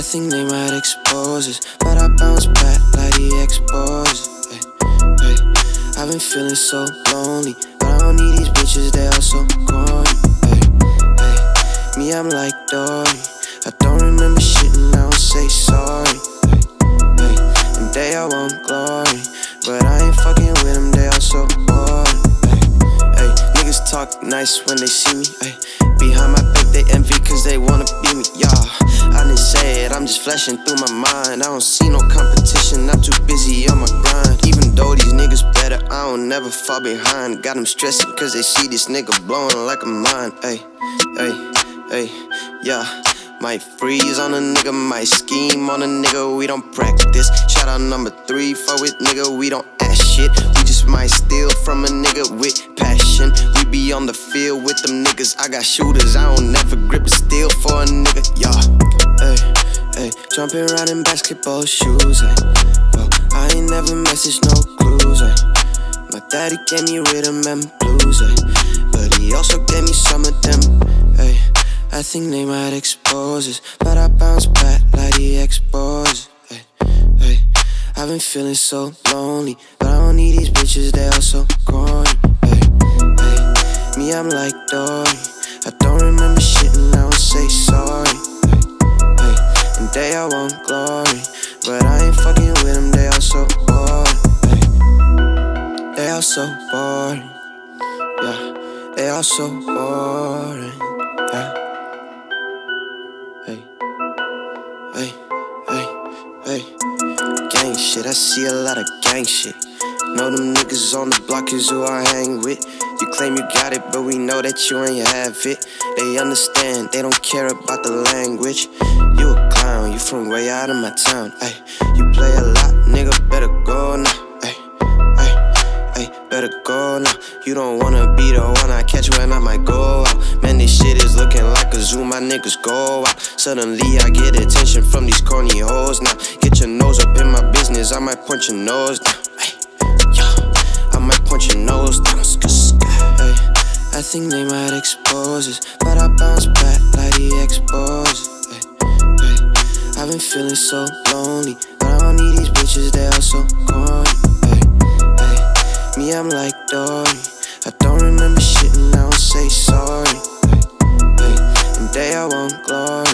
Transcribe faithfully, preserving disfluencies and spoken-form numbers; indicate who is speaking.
Speaker 1: think they might expose us, but I bounce back like the Expos. Hey, hey. I've been feeling so lonely, but I don't need these bitches, they all so corny. Hey, hey. Me, I'm like Dory, I don't remember shit and I don't say sorry. Hey, hey. And they all want glory, but I ain't fucking with them, they all so bored. Hey, hey. Niggas talk nice when they see me. Hey, behind my back they envy cause they wanna be me. Yeah, I didn't say it, I'm just flashing through my mind. I don't see no competition, I'm too busy on my grind. Even though these niggas better, I don't never fall behind. Got them stressing cause they see this nigga blowing like a mine. Hey, hey, hey, yeah. Might freeze on a nigga, might scheme on a nigga, we don't practice. Shout out number three, fuck with nigga, we don't ask shit. We just might steal from a nigga with passion. We be on the field with them niggas, I got shooters, I don't never grip a steel for a nigga, yeah. Hey, hey, jumping around in basketball shoes, hey. Well, I ain't never messaged no clues, hey. My daddy gave me rhythm and blues, hey. But he also gave me some of them, hey. I think they might expose us, but I bounce back like the Expos. Hey, hey. I've been feeling so lonely, but I don't need these bitches, they all so corny. Hey, hey. Me, I'm like Dory, I don't remember shit and I don't say sorry. Hey, hey. And they all want glory, but I ain't fucking with them, they all so bored. Hey, they all so boring. Yeah, they all so boring. Yeah. Hey, hey, hey, hey. Gang shit, I see a lot of gang shit. Know them niggas on the block is who I hang with. You claim you got it, but we know that you ain't have it. They understand, they don't care about the language. You a clown, you from way out of my town. Ay, you play a lot, nigga, better go now. Ay, ay, ay, better go now. You don't wanna be the one I catch when I might go out. Man, this shit is looking like a zoo, my niggas go out. Suddenly I get attention from these corny hoes now. Get your nose up in my business, I might punch your nose down. Ay, yeah, I might punch your nose down. Ay, I think they might expose us, but I bounce back like the Expos. Ay, ay, I've been feeling so lonely, but I don't need these bitches, they all so corny. Ay, ay, me, I'm like Dory, I don't remember shit and I don't say sorry. Hey, hey. And they all want glory,